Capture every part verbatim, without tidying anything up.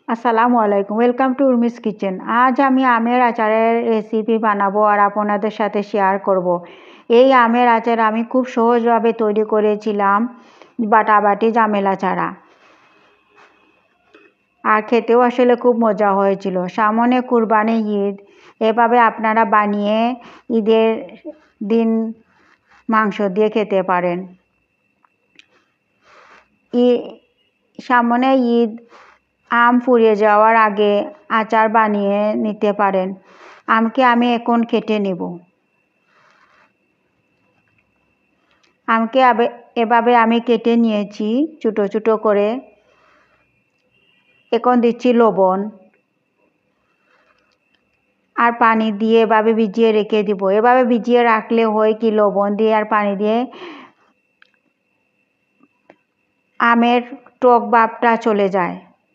আসসালামু আলাইকুম, welcome to Urmi's kitchen. আজ আমি আমের আচারের রেসিপি বানাবো আর আপনাদের সাথে শেয়ার করব। এই আমের আচার আমি খুব সহজভাবে তৈরি করেছিলাম, বাটাবাটি ঝামেলা ছাড়া, আর খেতেও আসলে খুব মজা হয়েছিল। সামনে কুরবানি ঈদ, এভাবে আপনারা বানিয়ে ঈদের দিন মাংস দিয়ে খেতে পারেন। ই সামনে ঈদ, আম ফুরিয়ে যাওয়ার আগে আচার বানিয়ে নিতে পারেন। আমকে আমি এখন কেটে নেব। আমকে এভাবে আমি কেটে নিয়েছি ছোটো ছোটো করে। এখন দিচ্ছি লবণ আর পানি দিয়ে এভাবে ভিজিয়ে রেখে দিব। এভাবে ভিজিয়ে রাখলে হয় কি, লবণ দিয়ে আর পানি দিয়ে আমের টক ভাবটা চলে যায়।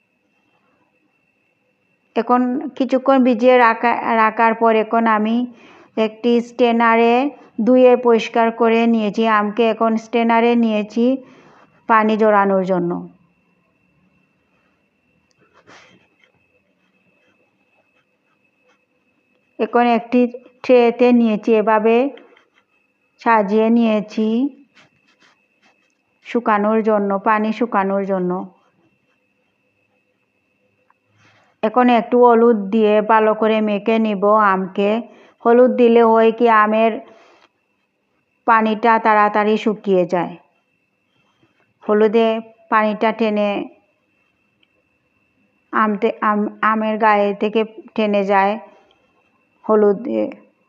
এখন কিছুক্ষণ ভিজিয়ে রাখা রাখার পর এখন আমি একটি স্ট্রেনারে ধুয়ে পরিষ্কার করে নিয়েছি আমকে। এখন স্ট্রেনারে নিয়েছি পানি ঝরানোর জন্য। এখন একটি ট্রেতে নিয়েছি, এভাবে সাজিয়ে নিয়েছি শুকানোর জন্য, পানি শুকানোর জন্য। এখন একটু হলুদ দিয়ে ভালো করে মেখে নিব আমকে। হলুদ দিলে হয় কি, আমের পানিটা তাড়াতাড়ি শুকিয়ে যায়। হলুদে পানিটা টেনে আমতে আম আমের গায়ে থেকে টেনে যায় হলুদ দিয়ে।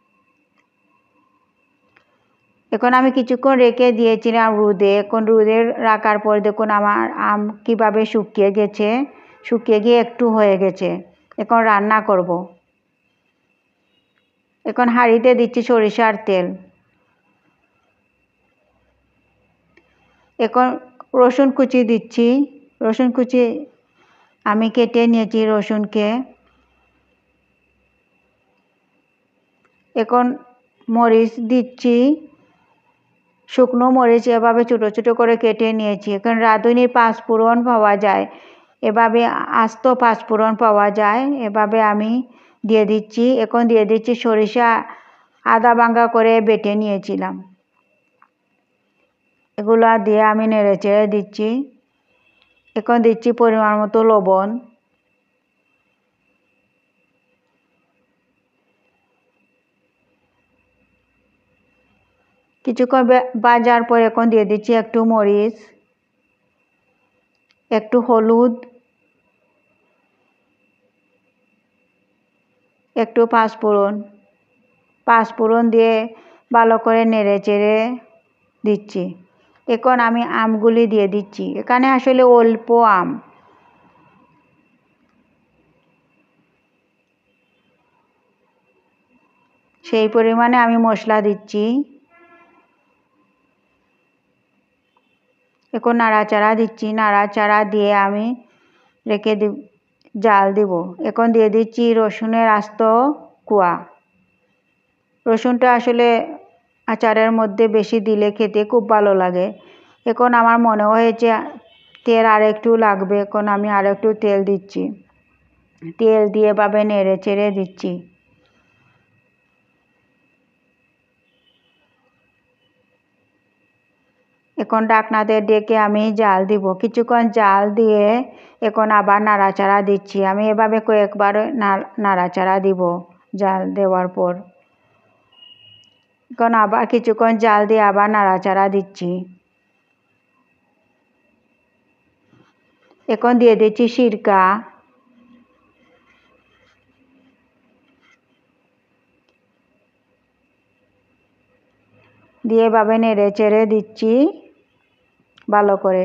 এখন আমি কিছুক্ষণ রেখে দিয়েছিলাম রোদে। এখন রোদে রাখার পর দেখুন আমার আম কিভাবে শুকিয়ে গেছে, শুকিয়ে গিয়ে একটু হয়ে গেছে। এখন রান্না করব। এখন হাঁড়িতে দিচ্ছি সরিষার তেল। এখন রসুন কুচি দিচ্ছি। রসুন কুচি আমি কেটে নিয়েছি রসুনকে। এখন মরিচ দিচ্ছি, শুকনো মরিচ এভাবে ছোটো ছোটো করে কেটে নিয়েছি। এখন রাঁধুনি পাঁচফোড়ন পাওয়া যায়, এভাবে আস্ত পাঁচফোড়ন পাওয়া যায়, এভাবে আমি দিয়ে দিচ্ছি। এখন দিয়ে দিচ্ছি সরিষা আদা ভাঙ্গা করে বেটে নিয়েছিলাম, এগুলো দিয়ে আমি নেড়ে চেড়ে দিচ্ছি। এখন দিচ্ছি পরিমাণ মতো লবণ। কিছুক্ষণ ভাজার পর এখন দিয়ে দিচ্ছি একটু মরিচ, একটু হলুদ, একটু পাঁচফোড়ন। পাঁচফোড়ন দিয়ে ভালো করে নেড়ে চেড়ে দিচ্ছি। এখন আমি আমগুলি দিয়ে দিচ্ছি। এখানে আসলে অল্প আম, সেই পরিমাণে আমি মশলা দিচ্ছি। এখন নাড়াচাড়া দিচ্ছি। নাড়াচাড়া দিয়ে আমি রেখে দিব, জাল দিব। এখন দিয়ে দিচ্ছি রসুনের আস্ত কোয়া। রসুনটা আসলে আচারের মধ্যে বেশি দিলে খেতে খুব ভালো লাগে। এখন আমার মনে হয়েছে তেল আর একটু লাগবে, এখন আমি আর একটু তেল দিচ্ছি। তেল দিয়ে এভাবে নেড়ে চেড়ে দিচ্ছি। এখন ঢাকনাতে ডেকে আমি জাল দিব। কিছুক্ষণ জাল দিয়ে এখন আবার নাড়াচাড়া দিচ্ছি। আমি এভাবে কয়েকবার নাড়াচাড়া দিব জাল দেওয়ার পর। এখন আবার কিছুক্ষণ জাল দিয়ে আবার নাড়াচাড়া দিচ্ছি। এখন দিয়ে দিচ্ছি সিরকা। দিয়ে এভাবে নেড়ে চেড়ে দিচ্ছি ভালো করে।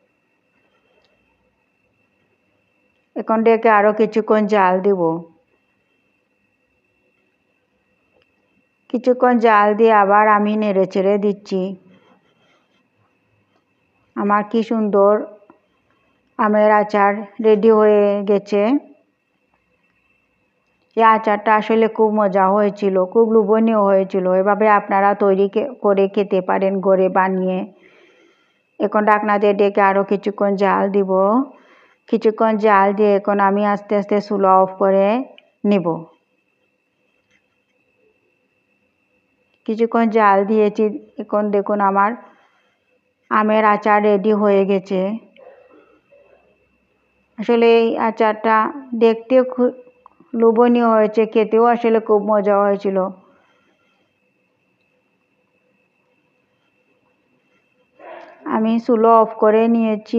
এখন ডেকে আরও কিছুক্ষণ জাল দিব। কিছুক্ষণ জাল দিয়ে আবার আমি নেড়ে চেড়ে দিচ্ছি। আমার কি সুন্দর আমের আচার রেডি হয়ে গেছে। এই আচারটা আসলে খুব মজা হয়েছিল, খুব লোভনীয় হয়েছিল। এভাবে আপনারা তৈরি করে খেতে পারেন ঘরে বানিয়ে। এখন ঢাকনা দিয়ে ডেকে আরও কিছুক্ষণ জাল দিব। কিছুক্ষণ জাল দিয়ে এখন আমি আস্তে আস্তে চুলা অফ করে নিব। কিছুক্ষণ জাল দিয়েছি, এখন দেখুন আমার আমের আচার রেডি হয়ে গেছে। আসলে এই আচারটা দেখতেও খুব লোভনীয় হয়েছে, খেতেও আসলে খুব মজা হয়েছিল। আমি চুলা অফ করে নিয়েছি।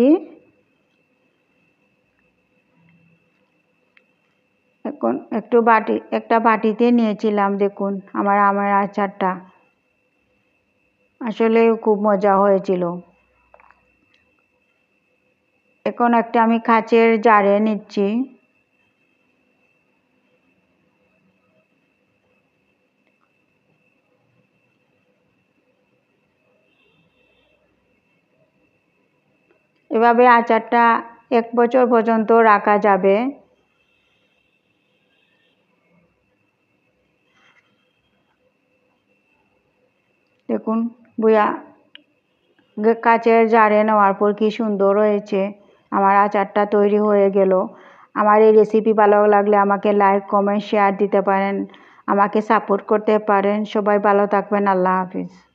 এখন একটু বাটি একটা বাটিতে নিয়েছিলাম, দেখুন আমার আমের আচারটা আসলে খুব মজা হয়েছিল। এখন একটা আমি কাচের জারে নিচ্ছি। এভাবে আচারটা এক বছর পর্যন্ত রাখা যাবে। দেখুন বুয়া কাচের জারে নেওয়ার পর কি সুন্দর হয়েছে, আমার আচারটা তৈরি হয়ে গেল। আমার এই রেসিপি ভালো লাগলে আমাকে লাইক কমেন্ট শেয়ার দিতে পারেন, আমাকে সাপোর্ট করতে পারেন। সবাই ভালো থাকবেন। আল্লাহ হাফিজ।